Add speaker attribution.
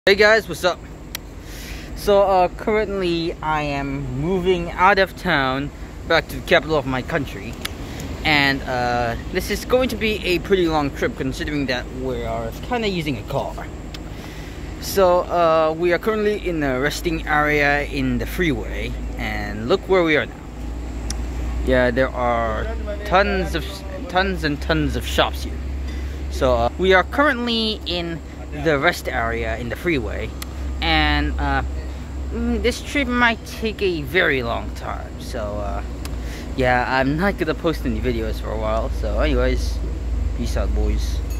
Speaker 1: Hey guys, what's up? So currently I am moving out of town back to the capital of my country, and this is going to be a pretty long trip considering that we are kind of using a car. So we are currently in a resting area in the freeway, and look where we are now. Yeah, there are tons and tons of shops here. So we are currently in the rest area in the freeway, and this trip might take a very long time, so yeah, I'm not gonna post any videos for a while. So anyways, peace out, boys.